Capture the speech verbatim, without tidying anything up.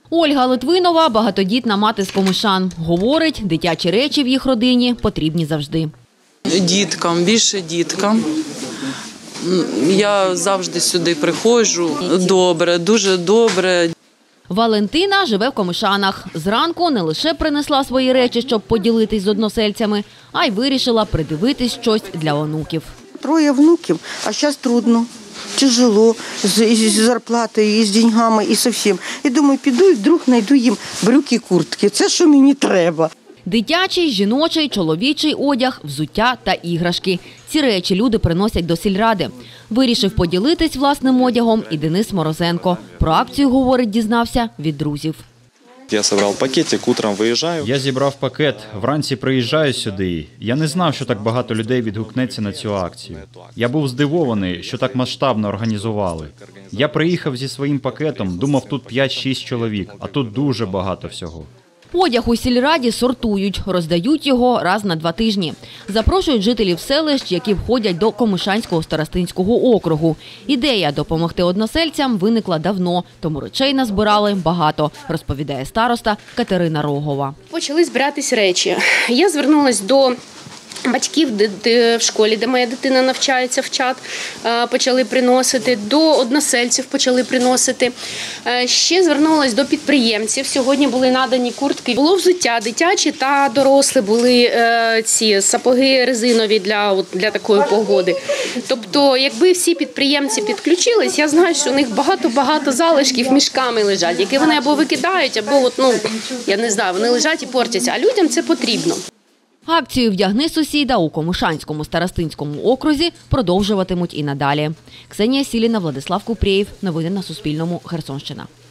Ольга Литвинова – багатодітна мати з Комишан. Говорить, дитячі речі в їх родині потрібні завжди. Діткам, більше діткам. Я завжди сюди приходжу. Добре, дуже добре. Валентина живе в Комишанах. Зранку не лише принесла свої речі, щоб поділитись з односельцями, а й вирішила придивитись щось для онуків. Троє внуків, а зараз трудно, тяжело, з, з зарплатою, і з деньгами, і з всім. І думаю, піду і вдруг знайду їм брюки, куртки. Це, що мені треба. Дитячий, жіночий, чоловічий одяг, взуття та іграшки. Ці речі люди приносять до сільради. Вирішив поділитись власним одягом і Денис Морозенко. Про акцію, говорить, дізнався від друзів. Я зібрав пакетик, утром виїжджаю. Я зібрав пакет, вранці приїжджаю сюди. Я не знав, що так багато людей відгукнеться на цю акцію. Я був здивований, що так масштабно організували. Я приїхав зі своїм пакетом, думав, тут п'ять-шість чоловік, а тут дуже багато всього. Одяг у сільраді сортують, роздають його раз на два тижні. Запрошують жителів селищ, які входять до Комишанського старостинського округу. Ідея допомогти односельцям виникла давно, тому речей назбирали багато, розповідає староста Катерина Рогова. Почали збиратись речі. Я звернулась до батьків в школі, де моя дитина навчається, в чат, почали приносити, до односельців почали приносити. Ще звернулась до підприємців. Сьогодні були надані куртки. Було взуття дитячі та дорослі, були ці сапоги резинові для, для такої погоди. Тобто, якби всі підприємці підключились, я знаю, що у них багато-багато залишків мішками лежать, які вони або викидають, або, от, ну, я не знаю, вони лежать і портяться, а людям це потрібно. Акцію «Вдягни сусіда» у Комишанському старостинському окрузі продовжуватимуть і надалі. Ксенія Сіліна, Владислав Купрієв. Новини на Суспільному. Херсонщина.